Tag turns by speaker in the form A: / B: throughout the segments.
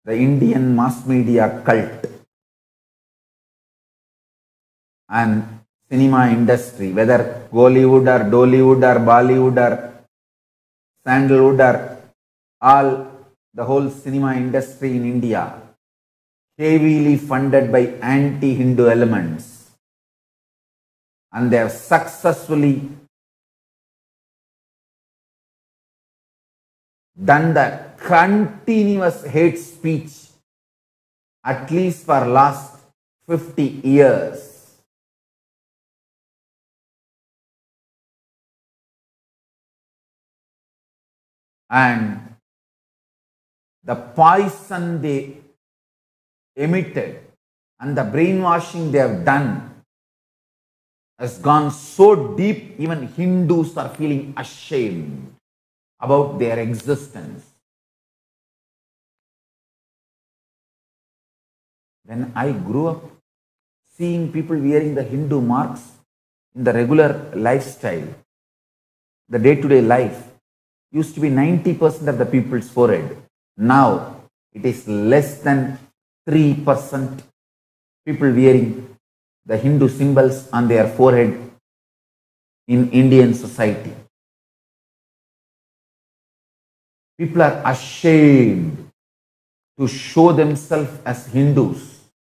A: the Indian mass media cult and cinema industry, whether Bollywood or Dollywood or Bollywood or Sandalwood or all, the whole cinema industry in India, heavily funded by anti-Hindu elements, and they have successfully done the continuous hate speech at least for last 50 years. And the poison they emitted and the brainwashing they have done has gone so deep, even Hindus are feeling ashamed about their existence. When I grew up, seeing people wearing the Hindu marks in the regular lifestyle, the day-to-day life, used to be 90% of the people's forehead. Now, it is less than 3% people wearing the Hindu symbols on their forehead in Indian society. People are ashamed to show themselves as Hindus.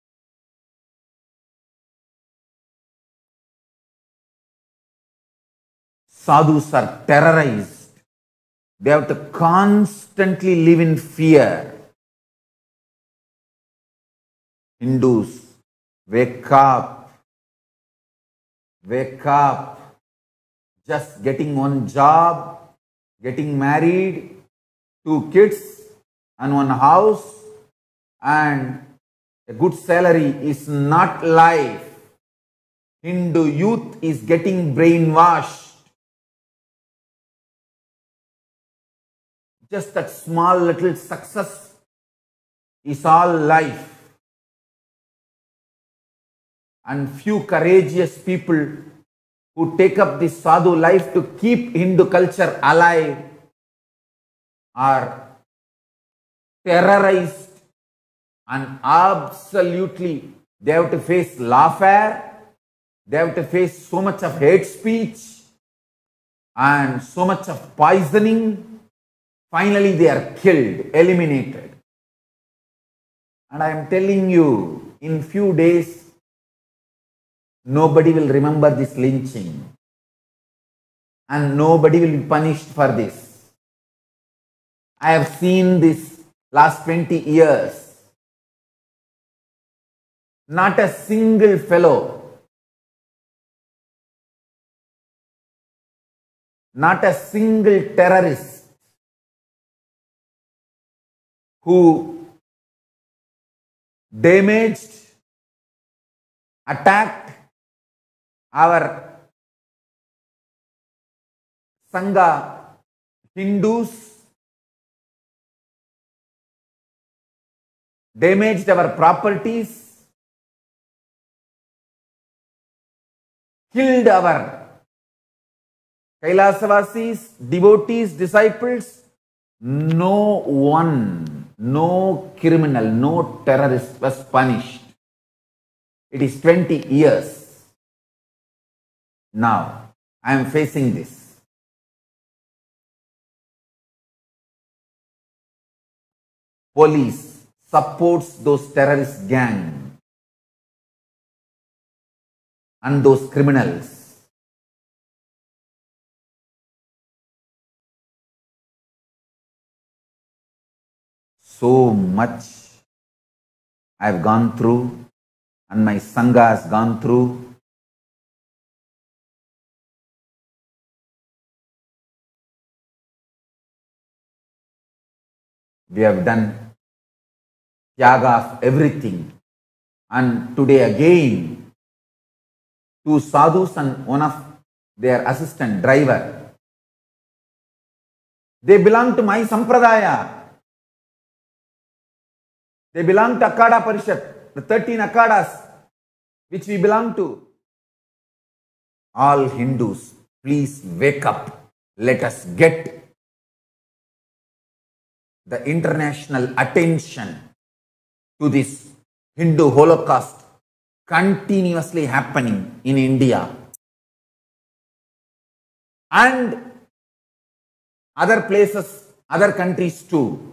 A: Sadhus are terrorized. They have to constantly live in fear. Hindus, wake up. Wake up. Just getting one job, getting married, 2 kids and 1 house and a good salary is not life. Hindu youth is getting brainwashed. Just that small little success is all life. And few courageous people who take up this sadhu life to keep Hindu culture alive are terrorized, and absolutely they have to face lawfare, they have to face so much of hate speech and so much of poisoning. Finally, they are killed, eliminated. And I am telling you, in few days, nobody will remember this lynching. And nobody will be punished for this. I have seen this last 20 years. Not a single fellow, not a single terrorist who damaged, attacked our Sangha Hindus, damaged our properties, killed our Kailasavasis, devotees, disciples. No one, no criminal, no terrorist was punished. It is 20 years. Now, I am facing this. Police supports those terrorist gang and those criminals. So much I have gone through and my Sangha has gone through. We have done tyaga of everything, and today again 2 sadhus and one of their assistant driver, they belong to my sampradaya. They belong to Akada Parishad, the 13 Akadas which we belong to. All Hindus, please wake up. Let us get the international attention to this Hindu Holocaust continuously happening in India and other places, other countries too.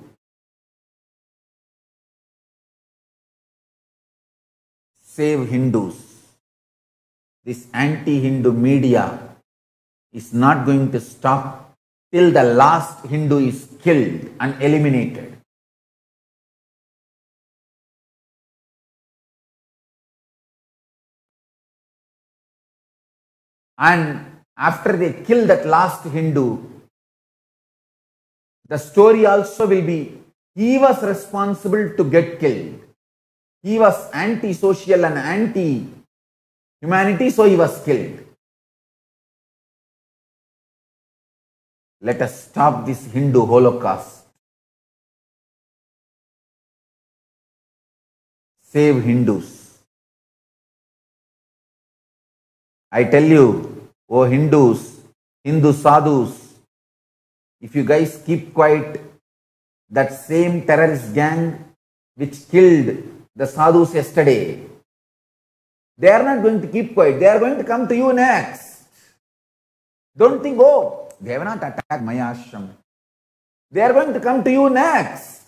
A: Save Hindus. This anti-Hindu media is not going to stop till the last Hindu is killed and eliminated. And after they kill that last Hindu, the story also will be, he was responsible to get killed. He was anti-social and anti-humanity, so he was killed. Let us stop this Hindu Holocaust. Save Hindus. I tell you, oh Hindus, Hindu sadhus, if you guys keep quiet, that same terrorist gang which killed the sadhus yesterday, they are not going to keep quiet. They are going to come to you next. Don't think, oh, they have not attacked my ashram. They are going to come to you next.